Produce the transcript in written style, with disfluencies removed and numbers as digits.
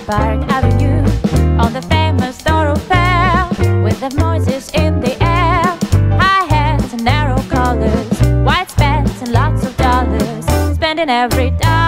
Park Avenue, on the famous thoroughfare, with the noises in the air, high hats and narrow collars, white spats and lots of dollars, spending every dollar